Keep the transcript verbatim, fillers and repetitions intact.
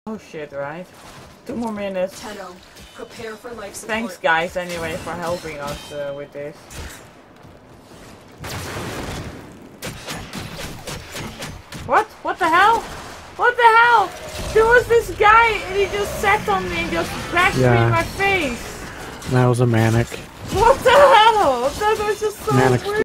Oh shit, right? Two more minutes. Tenno, prepare for life support. Thanks guys anyway for helping us uh, with this. What? What the hell? What the hell? There was this guy and he just sat on me and just bashed Yeah. me in my face. That was a manic. What the hell? That was just so Manic weird.